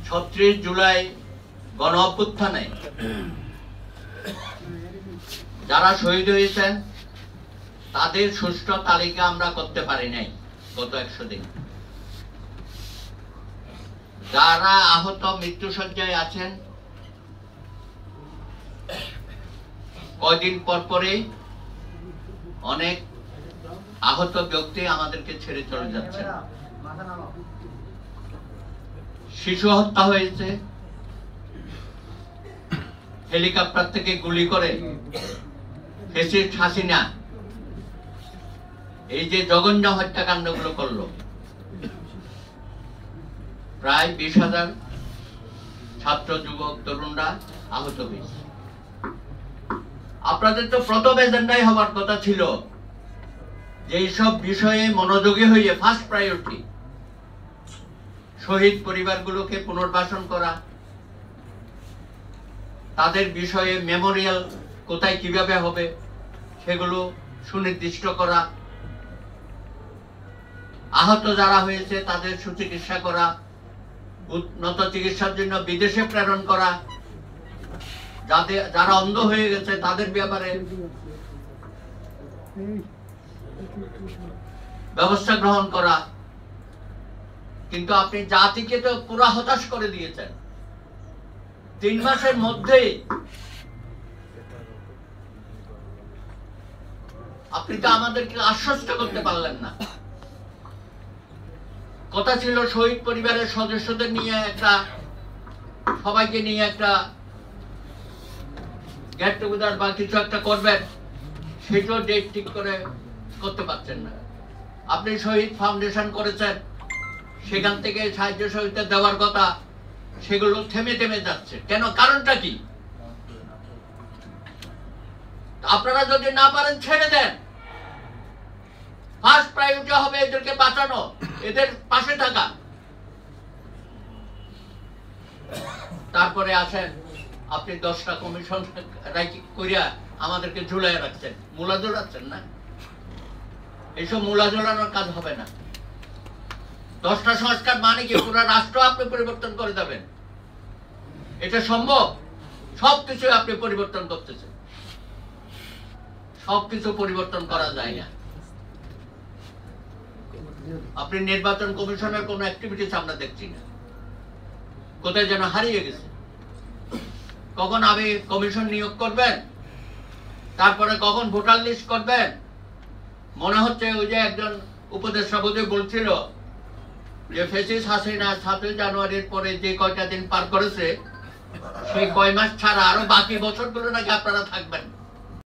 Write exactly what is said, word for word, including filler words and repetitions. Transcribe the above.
ছত্রিশ জুলাই গণ অভ্যুত্থানে যারা শহীদ হয়েছেন তাদের সুষ্ঠু তালিকা আমরা করতে পারি নাই গত একশো দিন। যারা আহত মৃত্যুশয্যায় আছেন কয়দিন পর পরেই অনেক আহত ব্যক্তি আমাদেরকে ছেড়ে চলে যাচ্ছে। শিশু হত্যা হয়েছে হেলিকপ্টার থেকে গুলি করে। ফ্যাসিস্ট হাসিনা এই যে জঘন্য হত্যাকাণ্ড গুলো করলো, প্রায় বিশ হাজার ছাত্র যুবক তরুণরা আহত হয়েছে। আপনাদের তো প্রথম এজেন্ডাই হওয়ার কথা ছিল যে এইসব বিষয়ে মনোযোগী হয়ে ফার্স্ট প্রায়োরিটি শহীদ পরিবারগুলোকে পুনর্বাসন করা, তাদের বিষয়ে মেমোরিয়াল কোথায় কিভাবে হবে সেগুলো সুনির্দিষ্ট করা, আহত যারা হয়েছে তাদের সুচিকিৎসা করা, উন্নত চিকিৎসার জন্য বিদেশে প্রেরণ করা, যাদের যারা অন্ধ হয়ে গেছে তাদের ব্যাপারে ব্যবস্থা গ্রহণ করা। কিন্তু আপনি জাতিকে তো পুরা হতাশ করে দিয়েছেন। তিন মাসের মধ্যে আপনি তো আমাদেরকে আশ্বস্ত করতে পারলেন না। কথা ছিল শহীদ পরিবারের সদস্যদের নিয়ে একটা, সবাইকে নিয়ে একটা গেট টুগেদার বা কিছু একটা করবেন, সেটাও ডেট ঠিক করে করতে পারছেন না। আপনি শহীদ ফাউন্ডেশন করেছেন, সেখান থেকে সাহায্য সহযোগিতা দেওয়ার কথা, সেগুলো থেমে থেমে যাচ্ছে কেন? কারণটা কি? আপনারা যদি না পারেন ছেড়ে দেন। ফার্স্ট প্রায়োরিটি হবে এদেরকে বাঁচানো, এদের পাশে থাকা। তারপরে আসেন আপনি দশটা কমিশন করিয়া আমাদেরকে ঝুলাই রাখছেন, মূলা ঝোলাচ্ছেন না। এইসব মূলা ঝোলানোর কাজ হবে না। দশটা সংস্কার মানে কি পুরো রাষ্ট্র আপনি পরিবর্তন করে দেবেন? এটা সম্ভব? সবকিছু আপনি পরিবর্তন করতেছেন। সবকিছু পরিবর্তন করা যায় না। আপনি নির্বাচন কমিশনের কোন অ্যাক্টিভিটিস আমরা দেখছি না, কোথায় যেন হারিয়ে গেছে। কখন আপনি কমিশন নিয়োগ করবেন, তারপরে কখন ভোটার লিস্ট করবেন। মনে হচ্ছে ওই যে একজন উপদেষ্টা বোধহয় বলছিল যে ফ্যাসিস্ট হাসিনা সাতই জানুয়ারির পরে যে কয়টা দিন পার করেছে সেই কয় মাস ছাড়া আরো বাকি বছরগুলো নাকি আপনারা থাকবেন।